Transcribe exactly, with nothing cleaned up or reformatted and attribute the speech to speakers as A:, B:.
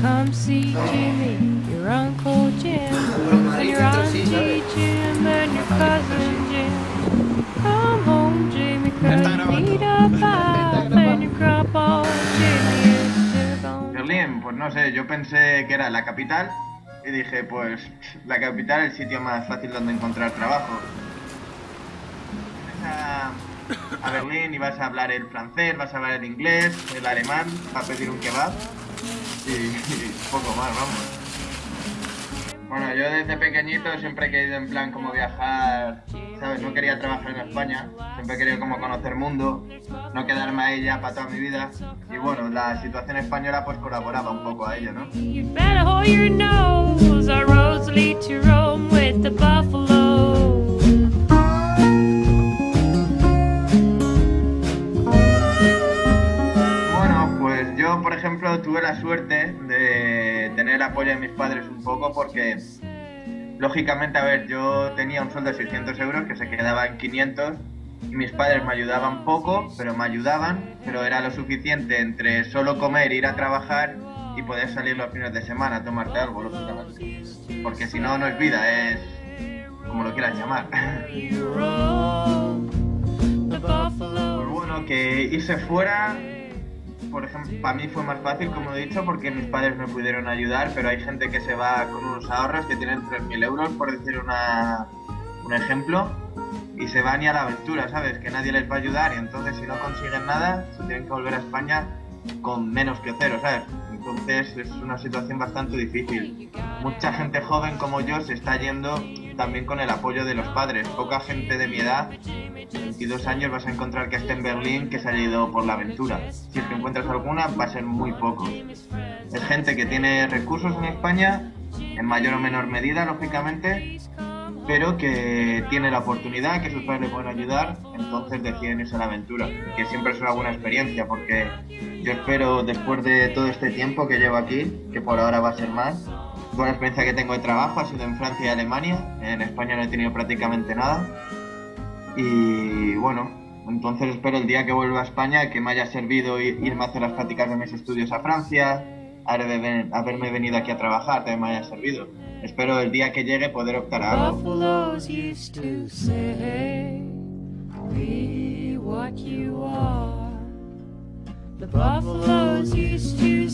A: Come see Jimmy, your Uncle Jim, and your Auntie Jim, and your cousin Jim. Come home, Jimmy, 'cause you need a bath, and your grandpa Jimmy is still gone.
B: Berlín, pues no sé, yo pensé que era la capital y dije, pues la capital es el sitio más fácil donde encontrar trabajo. Vas a, a Berlín y vas a hablar el francés, vas a hablar el inglés, el alemán, para pedir un kebab y, y poco más, vamos. Bueno, yo desde pequeñito siempre he querido en plan como viajar, ¿sabes? No quería trabajar en España, siempre he querido como conocer mundo, no quedarme ahí ya para toda mi vida. Y bueno, la situación española pues colaboraba un poco a ello, ¿no?
A: You'd better hold your nose, our roads lead to Rome with the buffalo.
B: Bueno, pues yo, por ejemplo, tuve la suerte de tener el apoyo de mis padres un poco porque, lógicamente, a ver, yo tenía un sueldo de seiscientos euros que se quedaba en quinientos. Mis padres me ayudaban poco, pero me ayudaban, pero era lo suficiente entre solo comer, ir a trabajar y poder salir los fines de semana a tomarte algo, lógicamente. Porque si no, no es vida, es como lo quieras llamar. Pues bueno, que irse fuera, por ejemplo, para mí fue más fácil, como he dicho, porque mis padres me pudieron ayudar, pero hay gente que se va con unos ahorros que tienen tres mil euros, por decir una, un ejemplo, y se van y a la aventura, ¿sabes? Que nadie les va a ayudar y entonces si no consiguen nada, se tienen que volver a España con menos que cero, ¿sabes? Entonces es una situación bastante difícil. Mucha gente joven como yo se está yendo también con el apoyo de los padres. Poca gente de mi edad, veintidós años, vas a encontrar que esté en Berlín que se haya ido por la aventura. Si es que encuentras alguna, va a ser muy poco. Es gente que tiene recursos en España, en mayor o menor medida, lógicamente, pero que tiene la oportunidad, que sus padres le pueden ayudar, entonces deciden irse a la aventura, que siempre es una buena experiencia, porque yo espero, después de todo este tiempo que llevo aquí, que por ahora va a ser más, toda la experiencia que tengo de trabajo ha sido en Francia y Alemania, en España no he tenido prácticamente nada, y bueno, entonces espero el día que vuelva a España que me haya servido irme a hacer las prácticas de mis estudios a Francia, haberme venido aquí a trabajar, también me haya servido. Espero el día que llegue poder optar a algo.
A: Buffaloes used to say, be what you are. The buffaloes used to